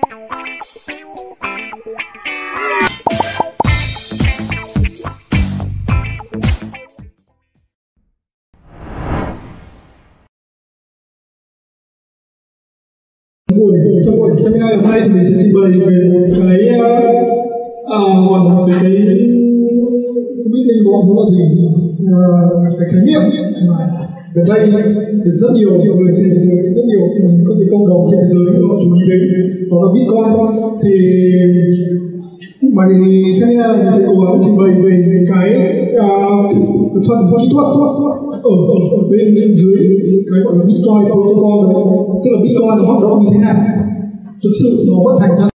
Trong buổi seminar hôm nay thì mình sẽ trình bày về một cái gọi là cái không biết nên gọi nó là gì, cái khái niệm mà gần đây được rất nhiều người trên thế giới, rất nhiều các cái cộng đồng trên thế giới họ chú ý đến, đó là Bitcoin. Thì bài seminar này mình sẽ cố gắng trình bày về cái phần kỹ thuật ở bên dưới cái gọi là Bitcoin protocol đó, tức là Bitcoin nó hoạt động như thế nào, thực sự nó vận hành ra.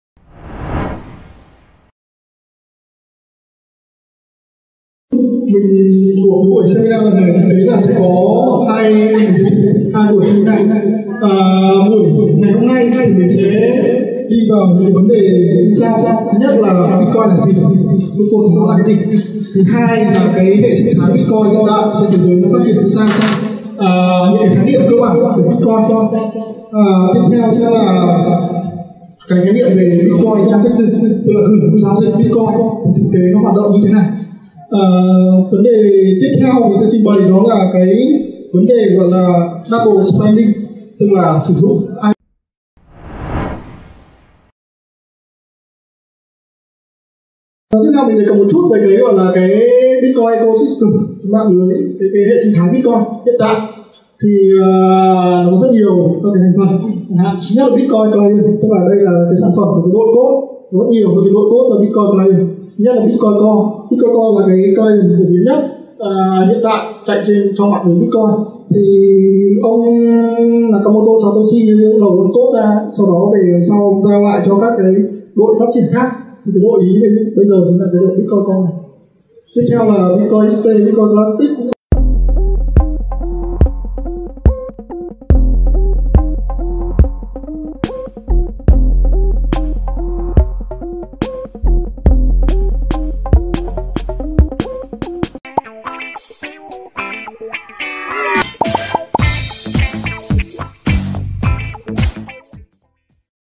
Mình của cái buổi seminar lần này thấy là sẽ có hai buổi seminar. Buổi ngày hôm nay thì mình sẽ đi vào những vấn đề như sau. Thứ nhất là Bitcoin là gì, cuối cùng nó là cái gì. Thứ hai là cái hệ sinh thái Bitcoin hiện tại trên thế giới nó phát triển từ sao, những cái khái niệm cơ bản của Bitcoin. Tiếp theo sẽ là cái khái niệm về Bitcoin transaction, tức là gửi giao dịch Bitcoin thực tế nó hoạt động như thế nào. Vấn đề tiếp theo mình sẽ trình bày đó là cái vấn đề gọi là double spending, tức là sử dụng tiếp theo mình sẽ có một chút về cái gọi là cái Bitcoin ecosystem, mạng lưới cái hệ sinh thái Bitcoin hiện tại. Thì nó có rất nhiều các cái thành phần, nhất là Bitcoin Client, tức là đây là cái sản phẩm của cái nội code, rất nhiều cái nội code là Bitcoin Client, nhất là Bitcoin Core. Bitcoin Core là cái client phổ biến nhất hiện tại chạy trên trong mạng lưới Bitcoin. Thì ông Nakamoto Satoshi đầu code ra, sau đó về sau giao lại cho các cái đội phát triển khác. Thì cái đội ý bây giờ chính là cái đội Bitcoin Core này. Tiếp theo là Bitcoin XP, Bitcoin Elastic cũng